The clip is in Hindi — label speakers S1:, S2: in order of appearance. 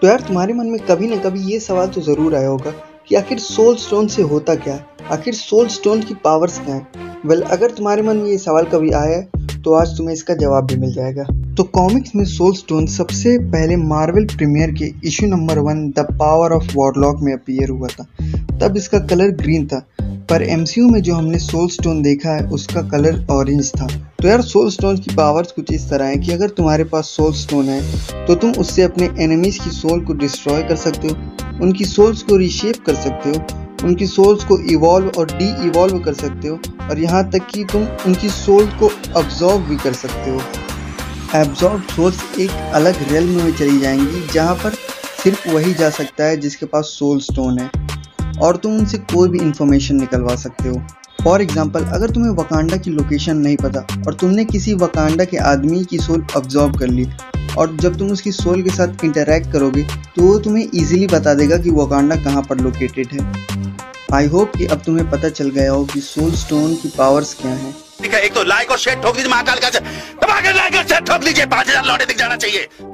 S1: तो यार तुम्हारे मन में कभी ना कभी ये सवाल तो ज़रूर आया होगा कि आखिर सोल स्टोन से होता क्या है, आखिर सोल स्टोन की पावर्स क्या हैं। वेल, अगर तुम्हारे मन में ये सवाल कभी आया है तो आज तुम्हें इसका जवाब भी मिल जाएगा। तो कॉमिक्स में सोल स्टोन सबसे पहले मार्वल प्रीमियर के issue number 1 the power of Warlock में अपीयर हुआ था। तब इसका कलर ग्रीन था, पर एमसीयू में जो हमने सोल स्टोन देखा है उसका कलर ऑरेंज था। तो यार सोल स्टोन की पावर्स कुछ इस तरह है कि अगर तुम्हारे पास सोल स्टोन है तो तुम उससे अपने एनिमीज की सोल को डिस्ट्रॉय कर सकते हो, उनकी सोल्स को रीशेप कर सकते हो, उनकी सोल्स को इवॉल्व और डी इवॉल्व कर सकते हो, और यहाँ तक कि तुम उनकी सोल को अब्जॉर्ब भी कर सकते हो। एब्जॉर्ब सोल्स एक अलग रियल्म में चली जाएंगी जहाँ पर सिर्फ वही जा सकता है जिसके पास सोल स्टोन है, और तुम उनसे कोई भी इंफॉर्मेशन निकलवा सकते हो। फॉर एग्जाम्पल, अगर तुम्हें वकांडा की लोकेशन नहीं पता और तुमने किसी वकांडा के आदमी की सोल अब्जॉर्ब कर ली, और जब तुम उसकी सोल के साथ इंटरैक्ट करोगे तो वो तुम्हें इजीली बता देगा कि वकांडा कहाँ पर लोकेटेड है। आई होप कि अब तुम्हें पता चल गया हो कि सोल स्टोन की पावर्स क्या हैं।
S2: एक तो लाइक और शेयर ठोक दीजिए, महाकाल का दबा के लाइक और शेयर ठोक लीजिए, 5000 लौटे दिख जाना चाहिए।